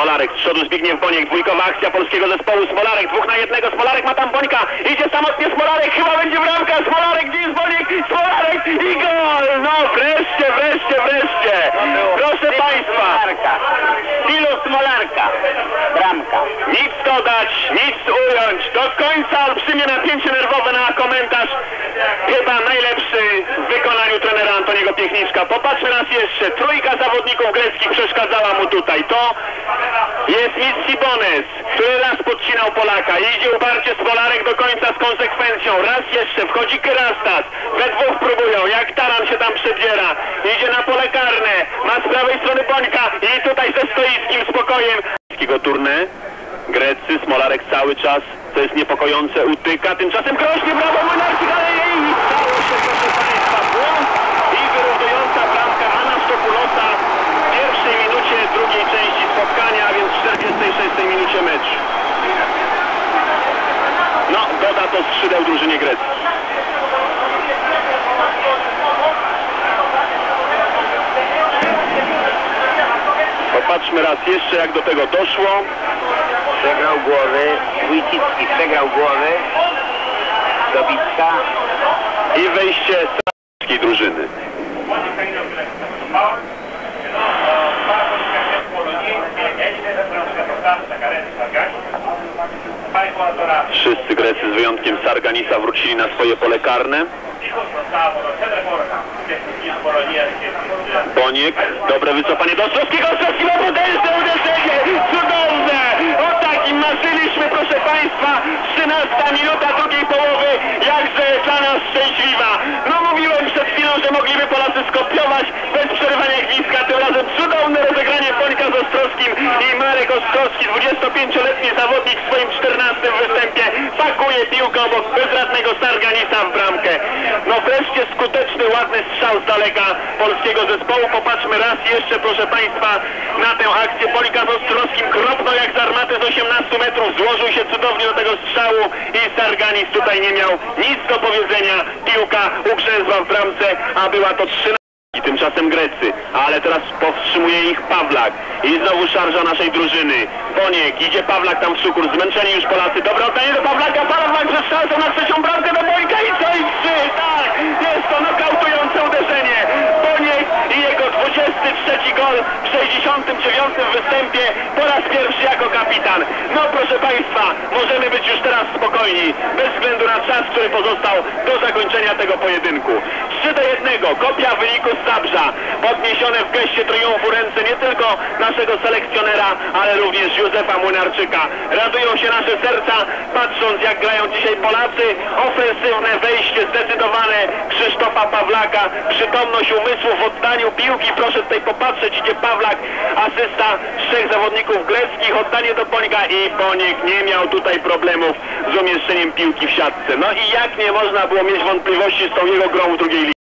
Smolarek z przodu, Zbigniew Boniek, dwójkowa akcja polskiego zespołu, Smolarek 2 na 1, Smolarek ma tam Bońka, idzie samotnie Smolarek, chyba będzie bramka, Smolarek, gdzie jest Boniek, Smolarek i gol! No wreszcie, wreszcie! Proszę Państwa! Stylu Smolarka, bramka. Nic dodać, nic ująć, do końca olbrzymie napięcie nerwowe na komentarz. Chyba najlepszy w wykonaniu trenera Antoniego Piechniczka. Popatrzmy raz jeszcze, trójka zawodników greckich przeszkadzała mu tutaj. To jest Mitsibones, który raz podcinał Polaka. Idzie uparcie Smolarek do końca z konsekwencją. Raz jeszcze wchodzi Kyrastas. We dwóch próbują, jak taran się tam przedziera. Idzie na pole karne, ma z prawej strony Bońka i tutaj ze stoickim spokojem. Turne. Grecy, Smolarek cały czas, to jest niepokojące, utyka, tymczasem krośnie, brawo Młynarczyk, ale jej stało się, proszę Państwa, błąd i wyrównująca bramka Anastopulosa w pierwszej minucie drugiej części spotkania, a więc w 46 minucie mecz. No, doda to skrzydeł drużynie greckiej. Popatrzmy raz jeszcze, jak do tego doszło. Przegrał głowy, Wójcicki przegrał głowy, dobitka I wejście z drużyny. Wszyscy Grecy z wyjątkiem Sarganisa wrócili na swoje pole karne. Boniek, dobre wycofanie do Ostrowskiego, Ostrowski ma potężne uderzenie, cudowne! O takim marzyliśmy, proszę Państwa, 13 minuta drugiej połowy, jakże dla nas szczęśliwa. No mówiłem przed chwilą, że mogliby Polacy skopiować bez przerywania gwizdka, tym razem cudowne rozegranie Bońka z Ostrowskim i Marek Ostrowski, 25-letni zawodnik w swoim 14 występie, pakuje piłkę obok bezradnego Sarganisa w bramkę. No wreszcie skuteczny, ładny strzał z daleka polskiego zespołu. Popatrzmy raz jeszcze, proszę Państwa, na tę akcję. Polika z Ostrowskim kropnął jak z armaty z 18 metrów, złożył się cudownie do tego strzału i Sarganis tutaj nie miał nic do powiedzenia. Piłka ugrzęzła w bramce, a była to 13. I tymczasem Grecy, ale teraz powstrzymuje ich Pawlak i znowu szarża naszej drużyny. Boniek, idzie Pawlak tam w sukór, zmęczeni już Polacy, dobre oddanie do Pawlaka, Pawlak przez szansę na trzecią bramkę do Bońka i co i 3, tak, jest to nokautujące uderzenie. Boniek i jego 23 gol w 69 występie, po raz pierwszy jako kapitan. No proszę Państwa, możemy być już teraz spokojni, bez względu na czas, który pozostał do zakończenia tego pojedynku. 3-1, kopia wyniku z Zabrza, podniesione w geście triumfu ręce nie tylko naszego selekcjonera, ale również Józefa Młynarczyka. Radują się nasze serca, patrząc jak grają dzisiaj Polacy. Ofensywne wejście zdecydowane Krzysztofa Pawlaka, przytomność umysłu w oddaniu piłki. Proszę tutaj popatrzeć, idzie Pawlak, asysta 3 zawodników greckich, oddanie do Bońka i Boniek nie miał tutaj problemów z umieszczeniem piłki w siatce. No i jak nie można było mieć wątpliwości z tą jego grą w drugiej lidze.